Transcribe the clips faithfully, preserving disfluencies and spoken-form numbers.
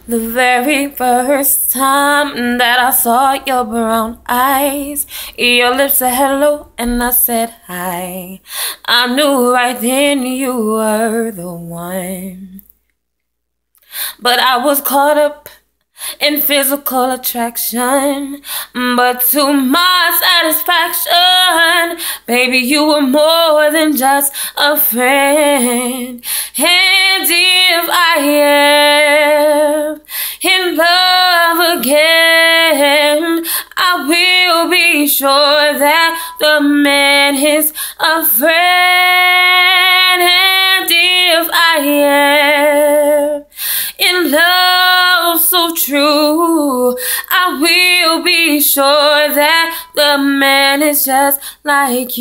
The very first time that I saw your brown eyes, your lips said hello and I said hi. I knew right then you were the one. But I was caught up in physical attraction, but to my satisfaction, baby, you were more than just a friend. And if I am in love again, I will be sure that the man is a friend. And if I am in love so true, I will be sure that the man is just like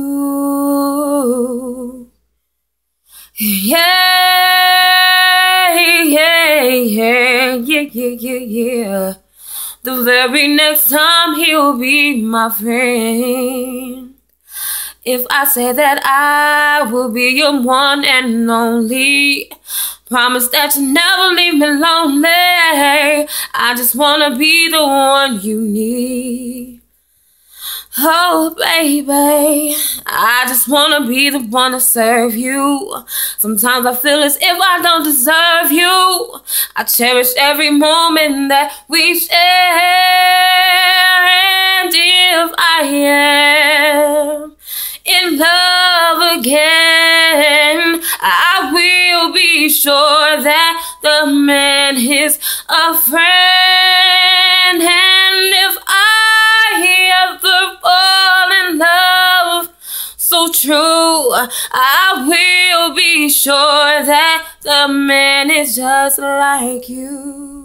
you. Yeah, yeah, yeah, yeah, yeah, yeah, yeah. The very next time he'll be my friend. If I say that I will be your one and only, promise that you'll never leave me lonely. I just wanna be the one you need. Oh, baby, I just wanna be the one to serve you. Sometimes I feel as if I don't deserve you. I cherish every moment that we share. And if I am in love again, I will be sure that the man is a friend. And if I ever fall in love so true, I will be sure that the man is just like you.